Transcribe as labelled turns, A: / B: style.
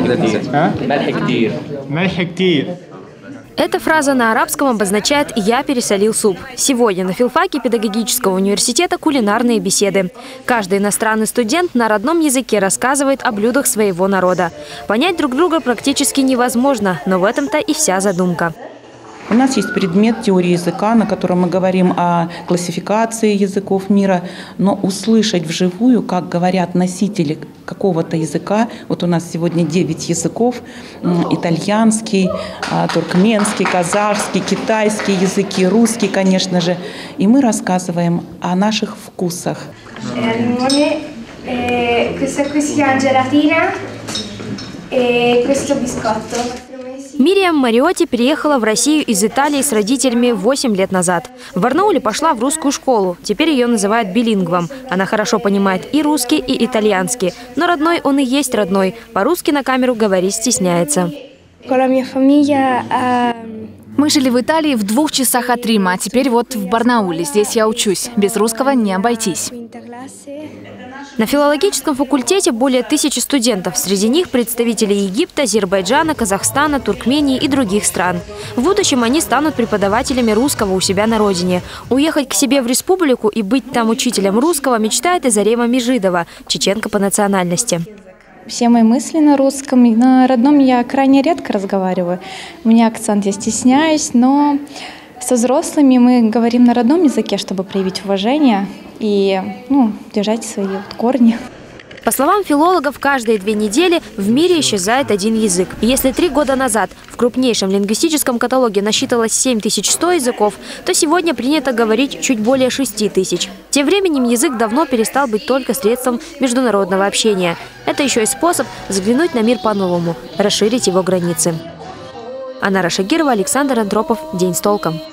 A: Эта фраза на арабском обозначает «я пересолил суп». Сегодня на филфаке педагогического университета кулинарные беседы. Каждый иностранный студент на родном языке рассказывает о блюдах своего народа. Понять друг друга практически невозможно, но в этом-то и вся задумка.
B: У нас есть предмет теории языка, на котором мы говорим о классификации языков мира, но услышать вживую, как говорят носители какого-то языка, вот у нас сегодня 9 языков, итальянский, туркменский, казахский, китайский языки, русский, конечно же, и мы рассказываем о наших вкусах.
A: Мириам Мариотти переехала в Россию из Италии с родителями 8 лет назад. В Барнауле пошла в русскую школу. Теперь ее называют билингвом. Она хорошо понимает и русский, и итальянский. Но родной он и есть родной. По-русски на камеру говорить стесняется.
C: Мы жили в Италии в 2 часах от Рима, а теперь вот в Барнауле. Здесь я учусь. Без русского не обойтись.
A: На филологическом факультете более 1000 студентов. Среди них представители Египта, Азербайджана, Казахстана, Туркмении и других стран. В будущем они станут преподавателями русского у себя на родине. Уехать к себе в республику и быть там учителем русского мечтает и Зарема Межидова, чеченка по национальности.
D: Все мои мысли на русском. На родном я крайне редко разговариваю. У меня акцент, я стесняюсь, но со взрослыми мы говорим на родном языке, чтобы проявить уважение и держать свои корни.
A: По словам филологов, каждые 2 недели в мире исчезает один язык. Если 3 года назад в крупнейшем лингвистическом каталоге насчитывалось 7100 языков, то сегодня принято говорить чуть более 6000. Тем временем язык давно перестал быть только средством международного общения. Это еще и способ взглянуть на мир по-новому, расширить его границы. Анара Шагирова, Александр Андропов. День с толком.